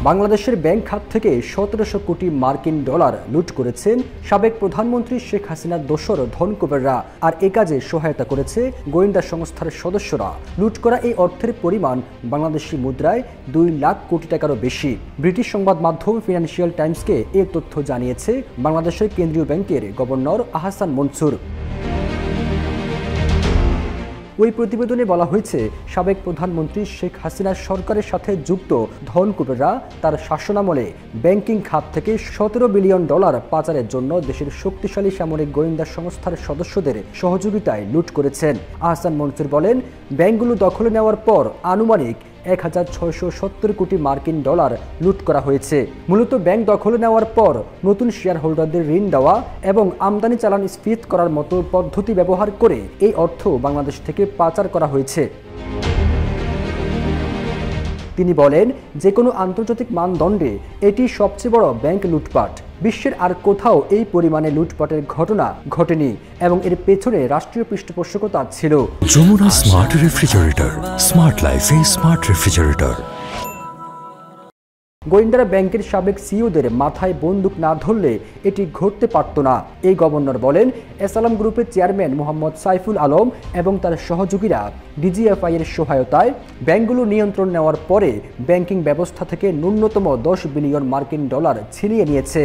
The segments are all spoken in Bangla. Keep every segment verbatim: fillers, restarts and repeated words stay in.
বাংলাদেশের ব্যাংক খাত থেকে সতেরোশো কোটি মার্কিন ডলার লুট করেছেন সাবেক প্রধানমন্ত্রী শেখ হাসিনার দোসর ধনকুবেররা। আর এ কাজে সহায়তা করেছে গোয়েন্দা সংস্থার সদস্যরা। লুট করা এই অর্থের পরিমাণ বাংলাদেশি মুদ্রায় দুই লাখ কোটি টাকারও বেশি। ব্রিটিশ সংবাদ মাধ্যম ফিনান্সিয়াল টাইমসকে এ তথ্য জানিয়েছে বাংলাদেশের কেন্দ্রীয় ব্যাংকের গভর্নর আহসান মনসুর। ওই প্রতিবেদনে বলা হয়েছে, সাবেক প্রধানমন্ত্রী শেখ হাসিনার সরকারের সাথে যুক্ত ধনকুবেররা তার শাসনামলে ব্যাংকিং খাত থেকে সতেরো বিলিয়ন ডলার পাচারের জন্য দেশের শক্তিশালী সামরিক গোয়েন্দা সংস্থার সদস্যদের সহযোগিতায় লুট করেছেন। আহসান মনসুর বলেন, ব্যাংকগুলো দখলে নেওয়ার পর আনুমানিক এক হাজার ছয়শো সত্তর কোটি মার্কিন ডলার লুট করা হয়েছে। মূলত ব্যাংক দখলে নেওয়ার পর নতুন শেয়ার হোল্ডারদের ঋণ দেওয়া এবং আমদানি চালান স্ফীত করার মতো পদ্ধতি ব্যবহার করে এই অর্থ বাংলাদেশ থেকে পাচার করা হয়েছে। তিনি বলেন, যে কোনো আন্তর্জাতিক মানদণ্ডে এটি সবচেয়ে বড় ব্যাংক লুটপাট। বিশ্বের আর কোথাও এই পরিমাণে লুটপাটের ঘটনা ঘটেনি এবং এর পেছনে রাষ্ট্রীয় পৃষ্ঠপোষকতা ছিল। যমুনা স্মার্ট রেফ্রিজারেটর, স্মার্ট লাইফে স্মার্ট রেফ্রিজারেটর। গোয়েন্দারা ব্যাংকের সাবেক সিইওদের মাথায় বন্দুক না ধরলে এটি ঘটতে পারত না। এই গভর্নর বলেন, এসালাম গ্রুপের চেয়ারম্যান মোহাম্মদ সাইফুল আলম এবং তার সহযোগীরা ডিজিএফআই এর সহায়তায় ব্যাংকগুলো নিয়ন্ত্রণ নেওয়ার পরে ব্যাংকিং ব্যবস্থা থেকে ন্যূনতম দশ বিলিয়ন মার্কিন ডলার ছিনিয়ে নিয়েছে।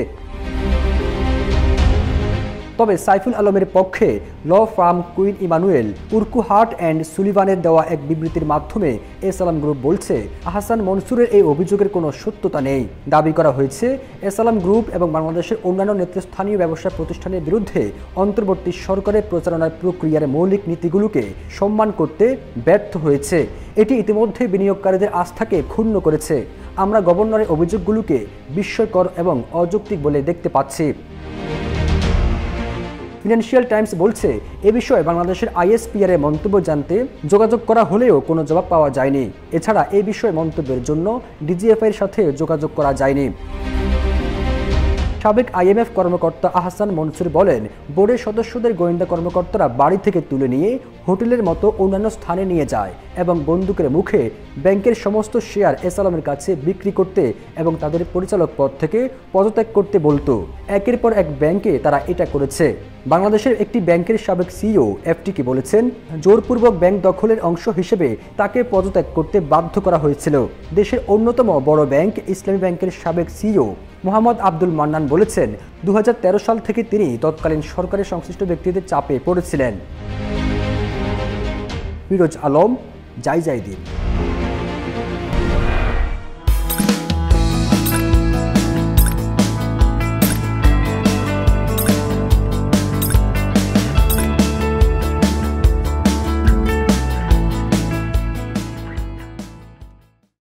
তবে সাইফুল আলমের পক্ষে law firm Quinn Emanuel Urquhart and সুলিভানের দেওয়া এক বিবৃতির মাধ্যমে এসালাম গ্রুপ বলছে, আহসান মনসুরের এই অভিযোগের কোনো সত্যতা নেই। দাবি করা হয়েছে, এসালাম গ্রুপ এবং বাংলাদেশের অন্যান্য নেতৃস্থানীয় ব্যবসা প্রতিষ্ঠানের বিরুদ্ধে অন্তর্বর্তী সরকারের প্রচারণার প্রক্রিয়ার মৌলিক নীতিগুলোকে সম্মান করতে ব্যর্থ হয়েছে। এটি ইতিমধ্যে বিনিয়োগকারীদের আস্থাকে ক্ষুণ্ণ করেছে। আমরা গভর্নরের অভিযোগগুলোকে বিস্ময়কর এবং অযৌক্তিক বলে দেখতে পাচ্ছি। ফিনান্সিয়াল টাইমস বলছে, এ বিষয়ে বাংলাদেশের আইএসপিআর এর মন্তব্য জানতে যোগাযোগ করা হলেও কোনো জবাব পাওয়া যায়নি। এছাড়া এই বিষয়ে মন্তব্যের জন্য ডিজিএফআই এর সাথে যোগাযোগ করা যায়নি। সাবেক আইএমএফ কর্মকর্তা আহসান মনসুর বলেন, বোর্ডের সদস্যদের গোয়েন্দা কর্মকর্তারা বাড়ি থেকে তুলে নিয়ে হোটেলের মতো অন্যান্য স্থানে নিয়ে যায় এবং বন্দুকের মুখে ব্যাংকের সমস্ত শেয়ার এসালামের কাছে বিক্রি করতে এবং তাদের পরিচালক পদ থেকে পদত্যাগ করতে বলতো। একের পর এক ব্যাংকে তারা এটা করেছে। বাংলাদেশের একটি ব্যাংকের সাবেক সিইও এফটিকে বলেছেন, জোরপূর্বক ব্যাংক দখলের অংশ হিসেবে তাকে পদত্যাগ করতে বাধ্য করা হয়েছিল। দেশের অন্যতম বড় ব্যাংক ইসলামী ব্যাংকের সাবেক সিইও মোহাম্মদ আব্দুল মান্নান বলেছেন, দু হাজার তেরো সাল থেকে তিনি তৎকালীন সরকারের সংশ্লিষ্ট ব্যক্তিদের চাপে পড়েছিলেন। ফিরোজ আলম, জাইজাইদিন।